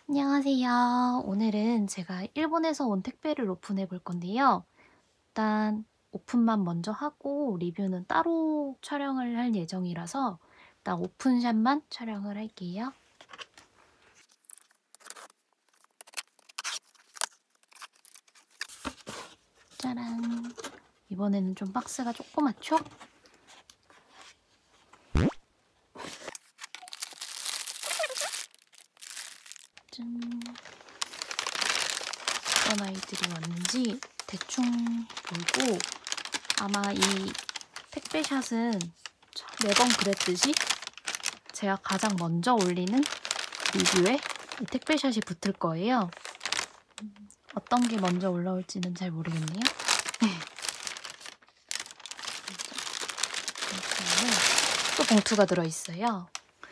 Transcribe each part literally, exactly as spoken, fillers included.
안녕하세요. 오늘은 제가 일본에서 온 택배를 오픈해 볼 건데요. 일단 오픈만 먼저 하고 리뷰는 따로 촬영을 할 예정이라서 일단 오픈샷만 촬영을 할게요. 짜란. 이번에는 좀 박스가 조그맣죠? 짠. 어떤 아이들이 왔는지 대충 보고, 아마 이 택배샷은 매번 그랬듯이 제가 가장 먼저 올리는 리뷰에 이 택배샷이 붙을 거예요. 어떤 게 먼저 올라올지는 잘 모르겠네요. 또 봉투가 들어있어요.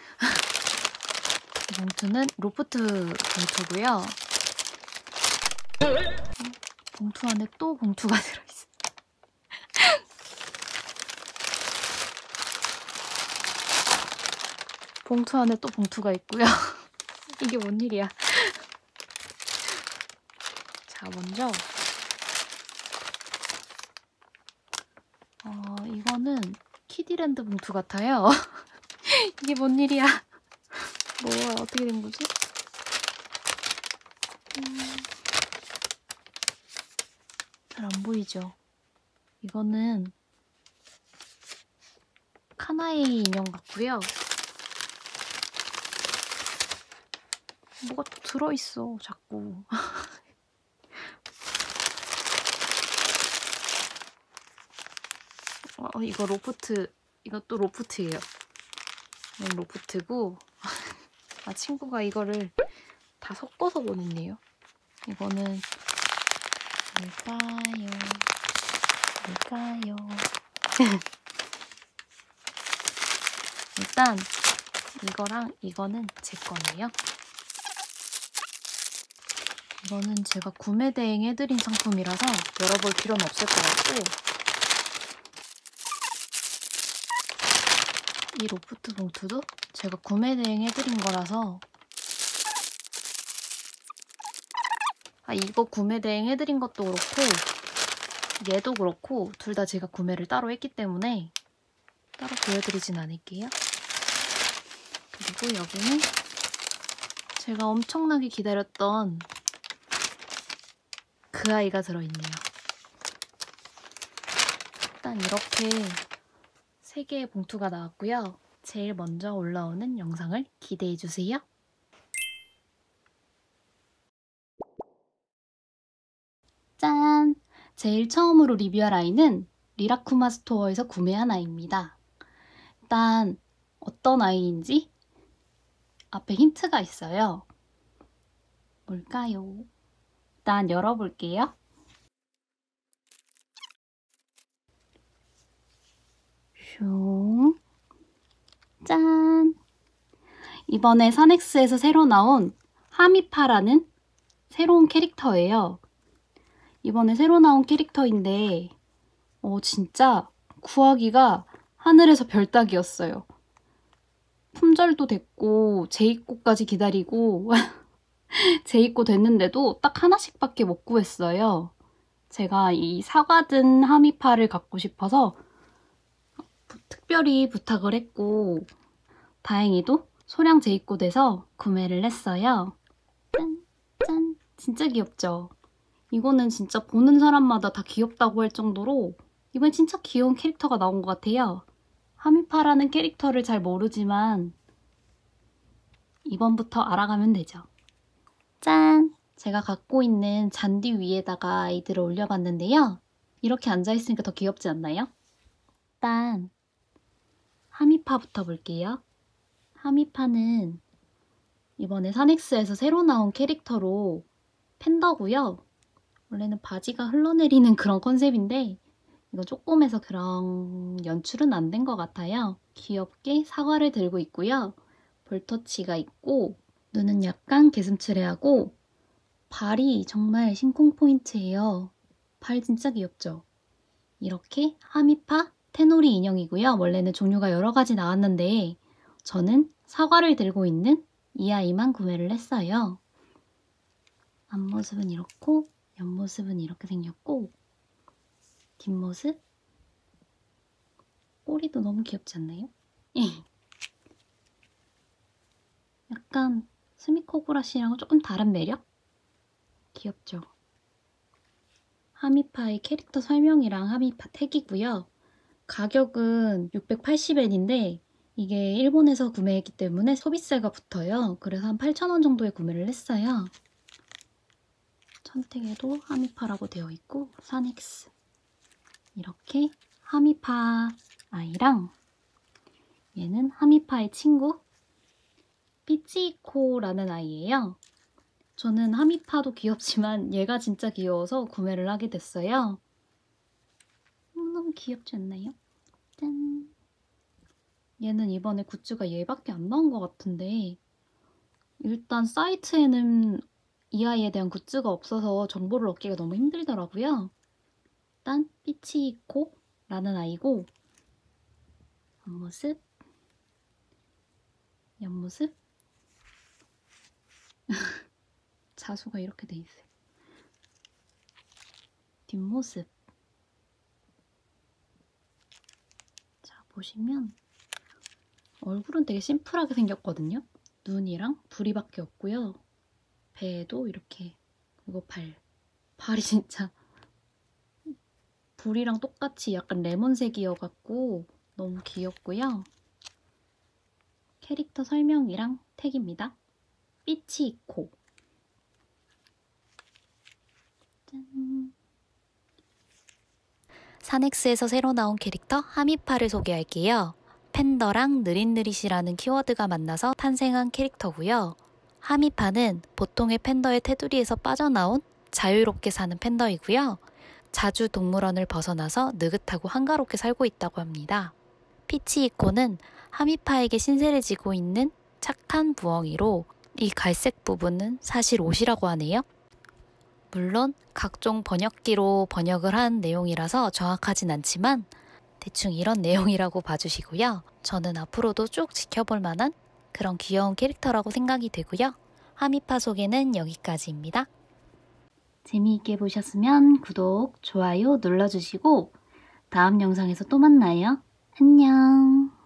이 봉투는 로프트 봉투고요. 봉투 안에 또 봉투가 들어있어요. 봉투 안에 또 봉투가 있고요. 이게 뭔 일이야. 자, 먼저 어, 이거는 키디랜드 봉투 같아요. 이게 뭔 일이야. 뭐야, 어떻게 된 거지? 음... 잘 안 보이죠? 이거는 카나에이 인형 같고요. 뭐가 또 들어있어, 자꾸. 어, 이거 로프트, 이것도 로프트예요. 이건 로프트고, 아, 친구가 이거를 다 섞어서 보냈네요. 이거는 뭘까요? 뭘까요? 일단 이거랑 이거는 제 거예요. 이거는 제가 구매 대행 해드린 상품이라서 열어볼 필요는 없을 것 같고, 이 로프트 봉투도 제가 구매 대행 해드린 거라서, 아, 이거 구매 대행 해드린 것도 그렇고 얘도 그렇고 둘 다 제가 구매를 따로 했기 때문에 따로 보여드리진 않을게요. 그리고 여기는 제가 엄청나게 기다렸던 그 아이가 들어있네요. 일단 이렇게 세 개의 봉투가 나왔고요. 제일 먼저 올라오는 영상을 기대해주세요. 짠! 제일 처음으로 리뷰할 아이는 리라쿠마 스토어에서 구매한 아이입니다. 일단 어떤 아이인지 앞에 힌트가 있어요. 뭘까요? 일단 열어볼게요. 슝. 짠! 이번에 사넥스에서 새로 나온 하미파라는 새로운 캐릭터예요. 이번에 새로 나온 캐릭터인데 어, 진짜 구하기가 하늘에서 별 따기였어요. 품절도 됐고 재입고까지 기다리고 재입고 됐는데도 딱 하나씩밖에 못 구했어요. 제가 이 사과든 하미파를 갖고 싶어서 특별히 부탁을 했고 다행히도 소량 재입고돼서 구매를 했어요. 짠! 짠! 진짜 귀엽죠? 이거는 진짜 보는 사람마다 다 귀엽다고 할 정도로 이번에 진짜 귀여운 캐릭터가 나온 것 같아요. 하미파라는 캐릭터를 잘 모르지만 이번부터 알아가면 되죠. 짠! 제가 갖고 있는 잔디 위에다가 아이들을 올려봤는데요. 이렇게 앉아있으니까 더 귀엽지 않나요? 일단 하미파부터 볼게요. 하미파는 이번에 사넥스에서 새로 나온 캐릭터로 팬더고요. 원래는 바지가 흘러내리는 그런 컨셉인데 이거 조금해서 그런 연출은 안 된 것 같아요. 귀엽게 사과를 들고 있고요. 볼터치가 있고 눈은 약간 개슴츠레하고 발이 정말 심쿵 포인트예요. 발 진짜 귀엽죠? 이렇게 하미파 테노리 인형이고요. 원래는 종류가 여러 가지 나왔는데 저는 사과를 들고 있는 이 아이만 구매를 했어요. 앞모습은 이렇고 옆모습은 이렇게 생겼고 뒷모습 꼬리도 너무 귀엽지 않나요? 약간 스미코브라시랑 조금 다른 매력? 귀엽죠? 하미파의 캐릭터 설명이랑 하미파 택이고요. 가격은 육백팔십 엔인데 이게 일본에서 구매했기 때문에 소비세가 붙어요. 그래서 한 팔천 원 정도에 구매를 했어요. 천택에도 하미파라고 되어 있고 사넥스 이렇게 하미파 아이랑 얘는 하미파의 친구 삐치코라는 아이예요. 저는 하미파도 귀엽지만 얘가 진짜 귀여워서 구매를 하게 됐어요. 너무 귀엽지 않나요? 짠! 얘는 이번에 굿즈가 얘밖에 안 나온 것 같은데 일단 사이트에는 이 아이에 대한 굿즈가 없어서 정보를 얻기가 너무 힘들더라고요. 일단 삐치코라는 아이고 앞모습, 옆모습 자수가 이렇게 돼 있어요. 뒷모습 자 보시면 얼굴은 되게 심플하게 생겼거든요. 눈이랑 부리밖에 없고요. 배에도 이렇게 그리고 발 발이 진짜 불이랑 똑같이 약간 레몬색이어갖고 너무 귀엽고요. 캐릭터 설명이랑 택입니다. 삐치코 짠. 사넥스에서 새로 나온 캐릭터 하미파를 소개할게요. 팬더랑 느릿느릿이라는 키워드가 만나서 탄생한 캐릭터고요. 하미파는 보통의 팬더의 테두리에서 빠져나온 자유롭게 사는 팬더이고요. 자주 동물원을 벗어나서 느긋하고 한가롭게 살고 있다고 합니다. 피치이코는 하미파에게 신세를 지고 있는 착한 부엉이로 이 갈색 부분은 사실 옷이라고 하네요. 물론 각종 번역기로 번역을 한 내용이라서 정확하진 않지만 대충 이런 내용이라고 봐주시고요. 저는 앞으로도 쭉 지켜볼 만한 그런 귀여운 캐릭터라고 생각이 되고요. 하미파 소개는 여기까지입니다. 재미있게 보셨으면 구독, 좋아요 눌러주시고 다음 영상에서 또 만나요. 안녕.